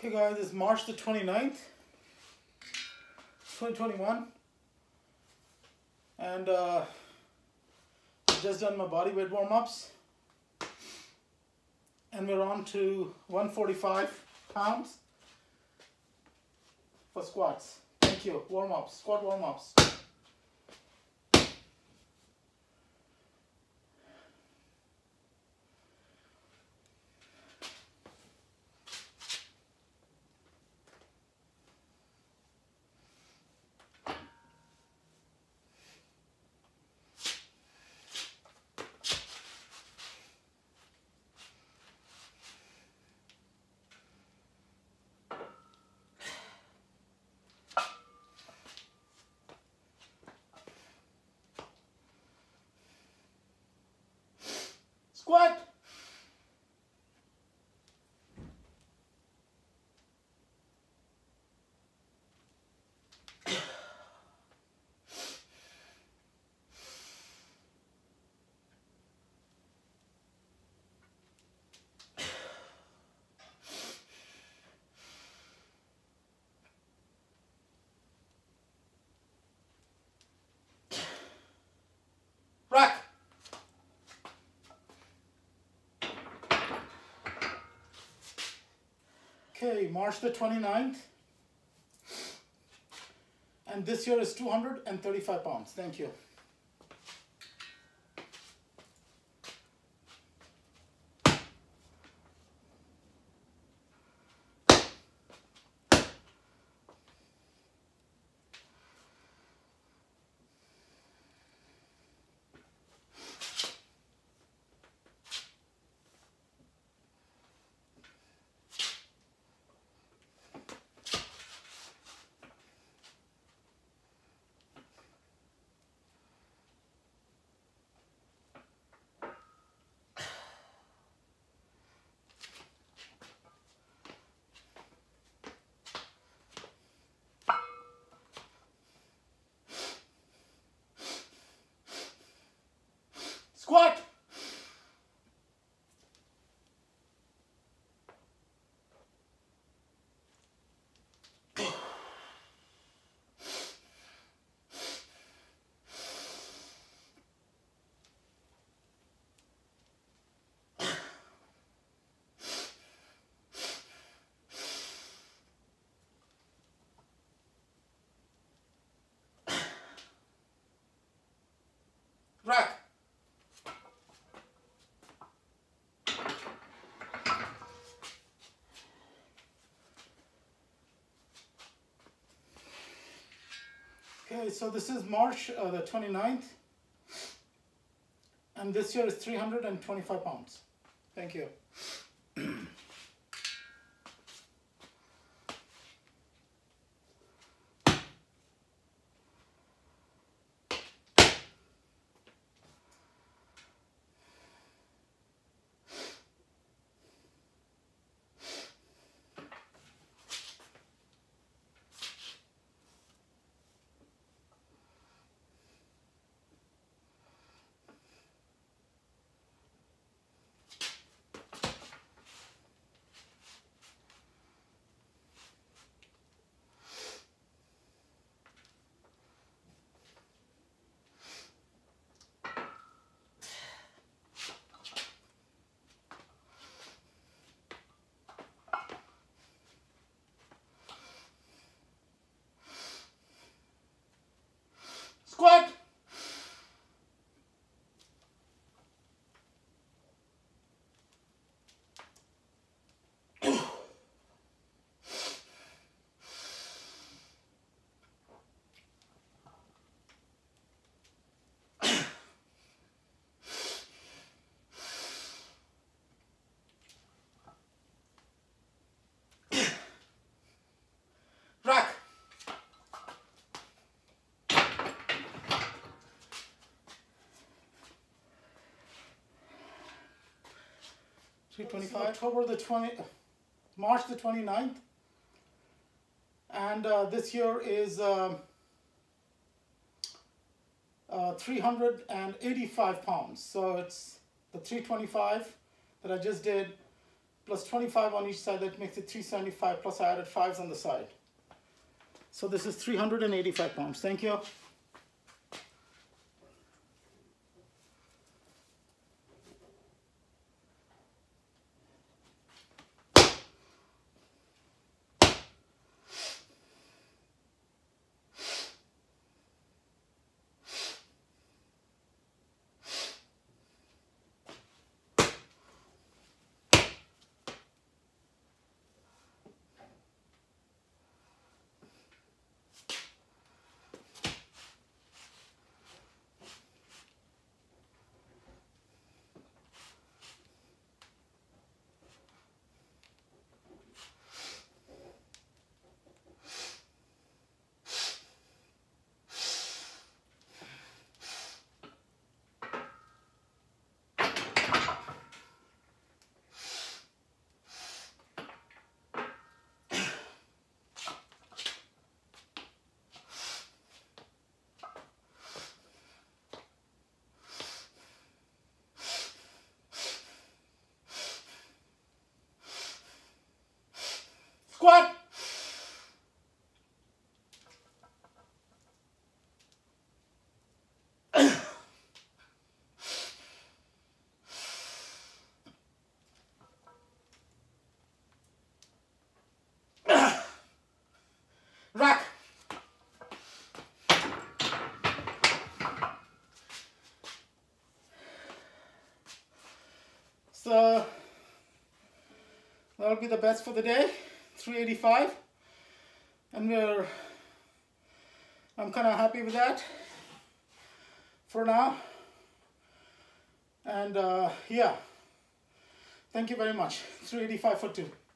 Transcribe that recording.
Hey guys, it's March the 29th, 2021, and I've just done my body weight warm-ups, and we're on to 145 pounds for squats. Thank you. Warm-ups, squat warm-ups. Squat. Rack. Okay, March the 29th, and this year is 235 pounds. Thank you. Squat. Rack. Okay, so this is March the 29th, and this year is 325 pounds. Thank you. Squat. Rack. October the 20th, March the 29th, and this year is 385 pounds. So it's the 325 that I just did plus 25 on each side. That makes it 375, plus I added 5s on the side. So this is 385 pounds. Thank you. Squat. Rack. So that'll be the best for the day, 385, and I'm kind of happy with that for now. And yeah, thank you very much. 385 for 2.